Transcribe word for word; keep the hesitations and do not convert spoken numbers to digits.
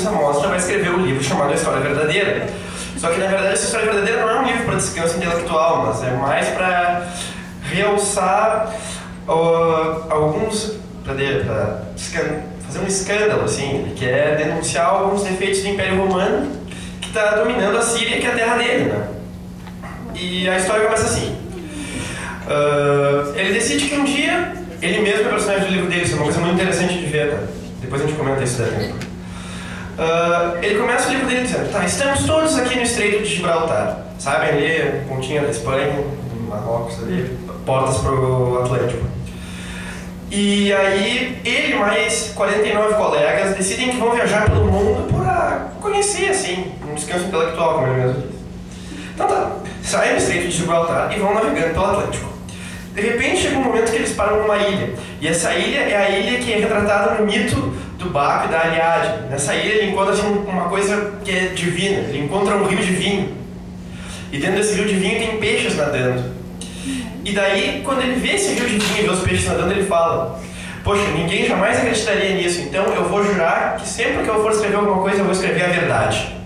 essa mostra vai escrever um livro chamado A História Verdadeira. Só que na verdade essa história verdadeira não é um livro para descanso intelectual, mas é mais para realçar uh, alguns, para fazer um escândalo, assim. Ele quer denunciar alguns defeitos do Império Romano que está dominando a Síria, que é a terra dele, né? E a história começa assim. Uh, ele decide que um dia, ele mesmo é personagem do livro dele, isso é uma coisa muito interessante de ver, tá? Depois a gente comenta isso daí. Uh, ele começa o livro dele dizendo: tá, estamos todos aqui no Estreito de Gibraltar, sabem ali, pontinha da Espanha, Marrocos ali, portas pro Atlântico. E aí ele mais quarenta e nove colegas decidem que vão viajar pelo mundo para conhecer, assim, um descanso intelectual, como ele mesmo diz. Então tá, saem do Estreito de Gibraltar e vão navegando pelo Atlântico. De repente chega um momento que eles param numa ilha, e essa ilha é a ilha que é retratada no mito do Baco e da Aliade. Nessa ilha ele encontra assim, uma coisa que é divina, ele encontra um rio de vinho, e dentro desse rio de vinho tem peixes nadando. E daí, quando ele vê esse rio de vinho e vê os peixes nadando, ele fala: poxa, ninguém jamais acreditaria nisso, então eu vou jurar que sempre que eu for escrever alguma coisa eu vou escrever a verdade.